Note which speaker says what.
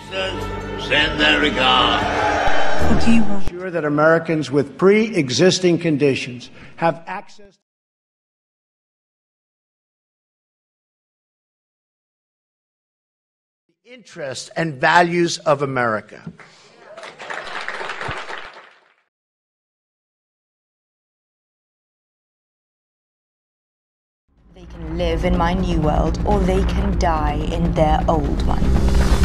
Speaker 1: Send their regards.
Speaker 2: Ensure that Americans with pre-existing conditions have access to the interests and values of America.
Speaker 3: They can live in my new world, or they can die in their old one.